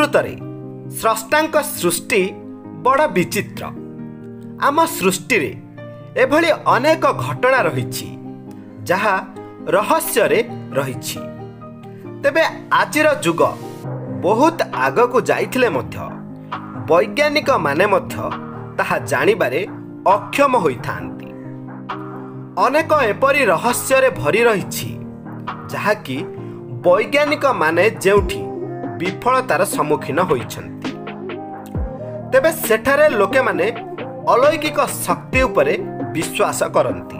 प्रकृतरे स्रष्टांक सृष्टि बड़ विचित्र। आम सृष्टि रे एभली अनेक घटना रही जहा रहस्य रे रही। तेबे आजिर जुग बहुत आगकू जाइथिले मध्य वैज्ञानिक माने मध्य ताहा जानिबारे अक्षम होइथांती। अनेक एपरी रहस्य रे भरी रही जहा कि वैज्ञानिक माने जेउठी विफलतार सम्मुखीन होइछंती। तेबे सेठारे लोके माने अलौकिक शक्ति उपरे विश्वास करती।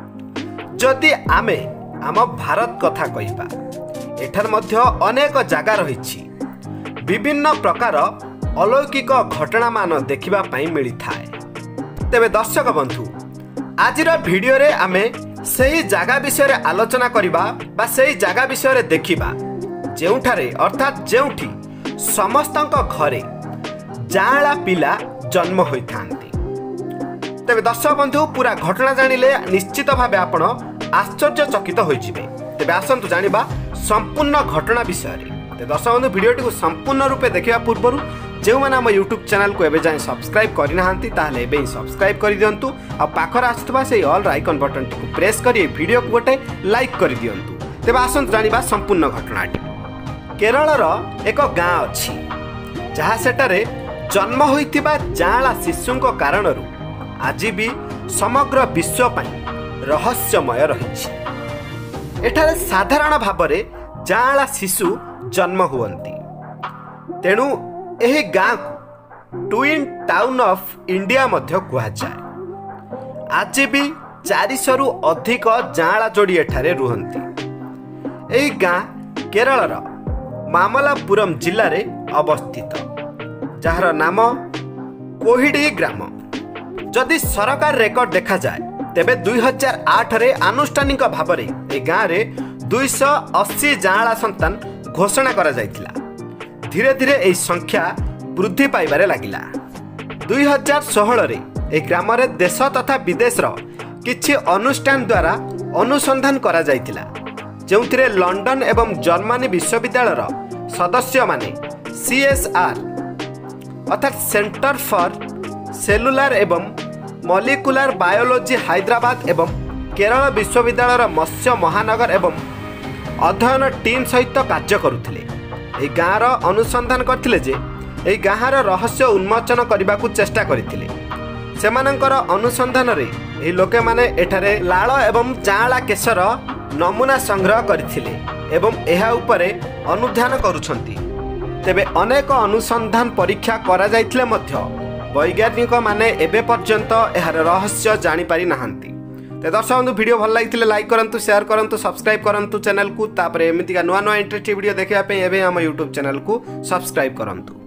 जदि आमे आम भारत कथा कहिबा एठार मध्य अनेक जगह रही विभिन्न प्रकार अलौकिक घटना मान देखिबा पई मिली थाए। तेबे दर्शक बंधु आजिर वीडियो रे आमे सही जगह विषय रे आलोचना करिबा बा सही जगह विषय रे देखिबा जेउठारे अर्थात जेउठी समस्तक घरे जाला पिला जन्म होइथांती। तेबे दर्शक बंधु पूरा घटना जानिले निश्चित भावे आपण आश्चर्यचकित होइजिबे। तेबे आसंतु जानिबा संपूर्ण घटना विषय रे। तेबे दर्शक बंधु वीडियोटी को संपूर्ण रूपे देखिबा पूर्वरु जो मैंने आम यूट्यूब चैनल को एबे जाए सब्सक्राइब करना ताहले एबे ही सब्सक्राइब कर दियंतु आ पाखर आसुवा से ऑल आइकन बटन टी प्रेस करी वीडियो को गोटे लाइक कर दियंतु। तेबे आसंतु जानिबा संपूर्ण घटनाटी। केरल एक गाँ अछि जहाँ सेटारे जन्म होइतिबा जांला शिशुंको कारणरू आज भी समग्र विश्व पई रहस्यमय रही। एठारे साधारण भाबरे जांला शिशु जन्म हुअंती। तेणु एही गाँ को ट्विन टाउन ऑफ इंडिया मध्य कहा जाए। आज भी 400 रु अधिक जांला जोड़ी एठारे रुहंती। एही गाँ केरल मामलापुरम जिले में अवस्थित जार नाम कोहिडी ग्राम। जदि सरकार रेकर्ड देखा जाए तेबे 2008 रे आनुष्ठानिक भाव में गाँव में 280 जांला संतान घोषणा करा जायतिला। धीरे धीरे यह संख्या वृद्धि पाइबारे लागिला। 2016 रे ए ग्राम रे देश तथा विदेश किछि अनुष्ठान द्वारा अनुसंधान करा जायतिला जोंथिरे लंडन एवं जर्मनी विश्वविद्यालय सदस्य माने CSR अर्थात सेंटर फॉर सेलुलर एवं मॉलिक्यूलर बायोलॉजी हैदराबाद एवं केरल विश्वविद्यालय मत्स्य महानगर एवं अध्ययन टीम सहित कार्य करुथिले। ए गाँर अनुसंधान करथिले जे ए गाँर रहस्य उन्मोचन करने को चेष्टा करथिले। सेमानंकर अनुसंधान रे ए लोके माने एठारे लाळ एवं जांला केशर नमूना संग्रह करथिले एवं एहा उपरे अनुध्यान करुछंती। तेबे अनेक अनुसंधान परीक्षा करा जायथिले मध्य वैज्ञानिक माने एबे पर्यंत एहार रहस्य जानि पारि नाहंती। ते दर्शक बंधु वीडियो भल लागिथिले लाइक करंतु, शेयर करंतु, सब्सक्राइब करंतु चैनल को। तापरे एमितिका नुआ नुआ इंटरेस्टिंग वीडियो देखिबा पे एबे हम यूट्यूब चैनल को सब्सक्राइब करंतु।